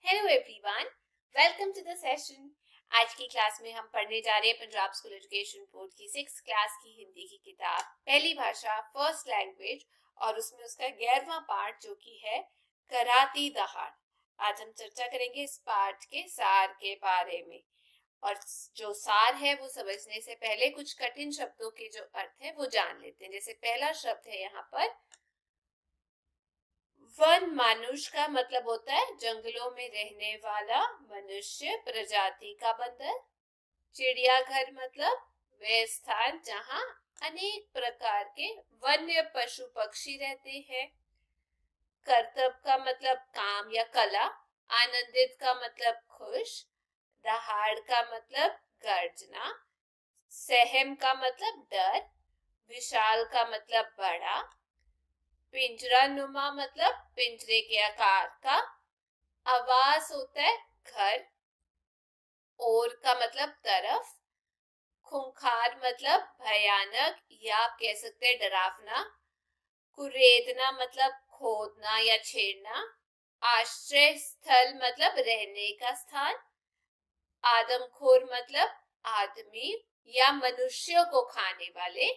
Hello everyone, welcome to the session. आज की class में हम पढ़ने जा रहे हैं पंजाब स्कूल एजुकेशन बोर्ड की 6th क्लास की हिंदी की किताब पहली भाषा फर्स्ट लैंग्वेज और उसमें उसका 11वां पार्ट जो कि है कराती दहाड़। आज हम चर्चा करेंगे इस पाठ के सार के बारे में। और जो सार है वो समझने से पहले कुछ कठिन शब्दों के जो अर्थ है वो जान लेते हैं। जैसे पहला शब्द है यहाँ पर वन। मानुष का मतलब होता है जंगलों में रहने वाला मनुष्य प्रजाति का बंदर। चिड़ियाघर मतलब वह स्थान जहां अनेक प्रकार के वन्य पशु पक्षी रहते हैं। करतब का मतलब काम या कला। आनंदित का मतलब खुश। दहाड़ का मतलब गर्जना। सहम का मतलब डर। विशाल का मतलब बड़ा। पिंजरा नुमा मतलब पिंजरे के आकार का। आवास होता है घर। और का मतलब तरफ। खूंखार मतलब भयानक या आप कह सकते हैं डरावना। कुरेदना मतलब खोदना या छेड़ना। आश्रय स्थल मतलब रहने का स्थान। आदमखोर मतलब आदमी या मनुष्यों को खाने वाले।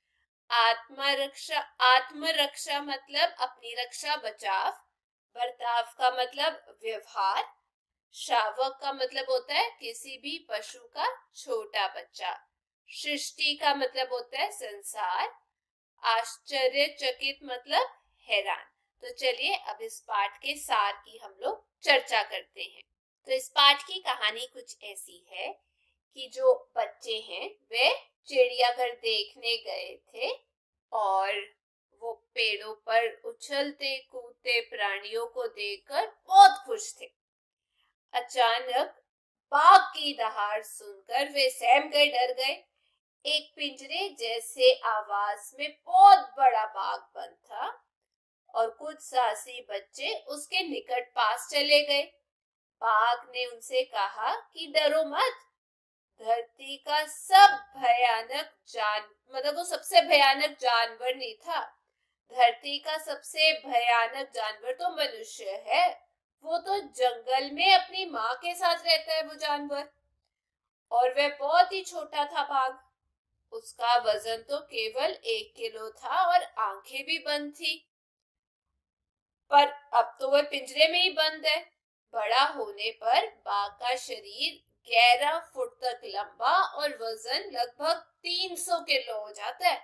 आत्मरक्षा मतलब अपनी रक्षा बचाव। बर्ताव का मतलब व्यवहार। शावक का मतलब होता है किसी भी पशु का छोटा बच्चा। सृष्टि का मतलब होता है संसार। आश्चर्यचकित मतलब हैरान। तो चलिए अब इस पाठ के सार की हम लोग चर्चा करते हैं। तो इस पाठ की कहानी कुछ ऐसी है कि जो बच्चे हैं वे चिड़ियाघर देखने गए थे और वो पेड़ों पर उछलते कूदते प्राणियों को देखकर बहुत खुश थे। अचानक बाघ की दहाड़ सुनकर वे सहम गए, डर गए। एक पिंजरे जैसे आवाज में बहुत बड़ा बाघ बंद था और कुछ साहसी बच्चे उसके निकट पास चले गए। बाघ ने उनसे कहा कि डरो मत, धरती का सब भयानक मतलब वो सबसे भयानक जानवर नहीं था। धरती का सबसे भयानक जानवर तो मनुष्य है। वो तो जंगल में अपनी माँ के साथ रहता है वो जानवर। और वह बहुत ही छोटा था बाघ। उसका वजन तो केवल 1 किलो था और आंखें भी बंद थी। पर अब तो वह पिंजरे में ही बंद है। बड़ा होने पर बाघ का शरीर 11 फुट तक लंबा और वजन लगभग 300 किलो हो जाता है।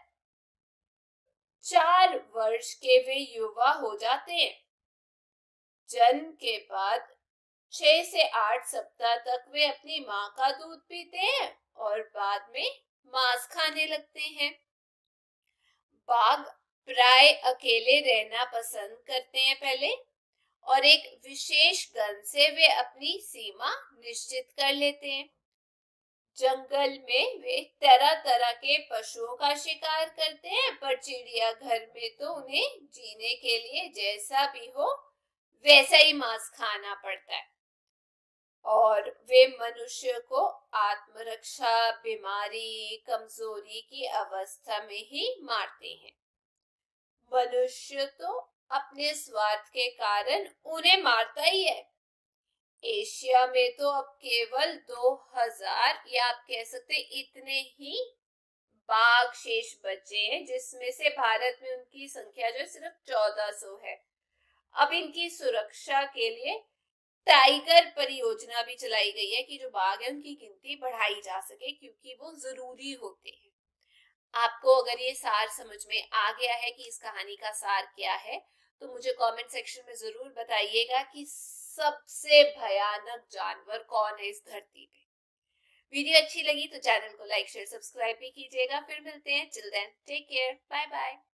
4 वर्ष के वे युवा हो जाते हैं। जन्म के बाद 6 से 8 सप्ताह तक वे अपनी माँ का दूध पीते हैं और बाद में मांस खाने लगते हैं। बाघ प्राय अकेले रहना पसंद करते हैं पहले, और एक विशेष गन से वे अपनी सीमा निश्चित कर लेते हैं। जंगल में वे तरह तरह के पशुओं का शिकार करते हैं, पर चिड़ियाघर में तो उन्हें जीने के लिए जैसा भी हो वैसा ही मांस खाना पड़ता है। और वे मनुष्य को आत्मरक्षा, बीमारी, कमजोरी की अवस्था में ही मारते हैं। मनुष्य तो अपने स्वार्थ के कारण उन्हें मारता ही है। एशिया में तो अब केवल 2000 या आप कह सकते इतने ही बाघ शेष बचे हैं, जिसमें से भारत में उनकी संख्या जो सिर्फ 1400 है। अब इनकी सुरक्षा के लिए टाइगर परियोजना भी चलाई गई है कि जो बाघ है उनकी गिनती बढ़ाई जा सके, क्योंकि वो जरूरी होते हैं। आपको अगर ये सार समझ में आ गया है कि इस कहानी का सार क्या है, तो मुझे कमेंट सेक्शन में जरूर बताइएगा कि सबसे भयानक जानवर कौन है इस धरती पे। वीडियो अच्छी लगी तो चैनल को लाइक शेयर सब्सक्राइब भी कीजिएगा। फिर मिलते हैं। Till then take care, bye bye.